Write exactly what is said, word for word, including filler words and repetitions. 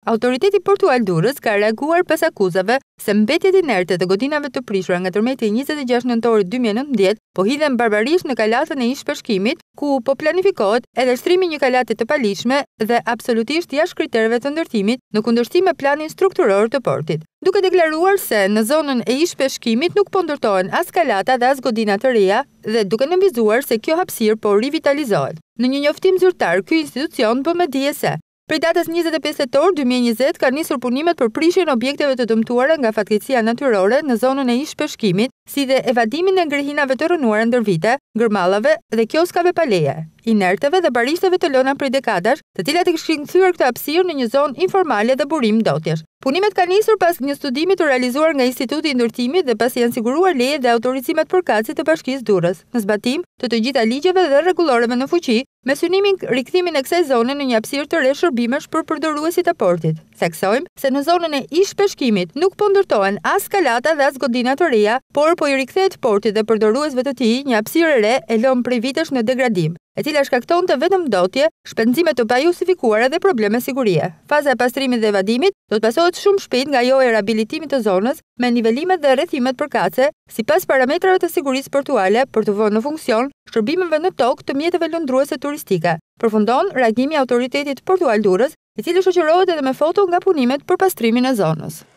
Autoriteti portual Durrës ka reaguar pas akuzave se mbetjet inerte të godinave të prishura nga tërmeti i njëzet e gjashtë nëntorit dy mijë e nëntëdhjetë po hidhen barbarisht në kalatën e ish-peshkimit, ku po planifikohet edhe shtrimi një kalate të paligjshme dhe absolutisht jashtë kritereve të ndërtimit në kundërshtim me planin strukturor të portit. Duke deklaruar se në zonën e ish-peshkimit nuk po ndërtohen as kalata dhe as godina të reja dhe duke nënvizuar se kjo hapësirë po rivitalizohet. Në një njoftim zyrtar, ky institucion bë me dije se prej datës njëzet e pesë tetor dy mijë e njëzet ka nisur punimet për prishjen e objekteve të dëmtuara nga fatkeqësia natyrore në zonën e ish-peshkimit, si dhe evadimin e ngrehinave të rënuara ndër vite, ngërmallave dhe kioskave pa leje, inerteve dhe barishteve të lëna prej dekadash, të cilat e kishin kthyer këtë hapësirë në një zonë informale dhe burim ndotjesh. Punimet kanë nisur pas një studimi të realizuar nga Instituti i Ndërtimit dhe pasi janë siguruar leje dhe autorizimet përkatëse të Bashkisë Durrës, në zbatim të të gjitha ligjeve dhe rregulloreve në fuqi, me synimin rikthimin e kësaj zone në një hapësirë të re shërbimesh për përdoruesit e portit. Theksojmë se në zonën e ish-peshkimit nuk po ndërtohen as kalata dhe as godina të reja, por po i rikthehet portit dhe përdoruesve të tij një hapësirë e re e lëmë prej vitesh në degradim, e cila shkaktonte vetëm ndotje, shpenzime të pajustifikuara dhe probleme sigurie. Faza e pastrimit dhe evadimit do të pasohet shumë shpejt nga ajo e riabilitimit të zonës me nivelimet dhe rrethimet përkatëse, sipas parametrave të sigurisë portuale për të vënë në funksion shërbimeve në tokë të mjeteve lëndruese turistike. Përfundon reagimi i Autoritetit Portual Durrës, i cili shoqërohet edhe me foto nga punimet për pastrimin e zonës.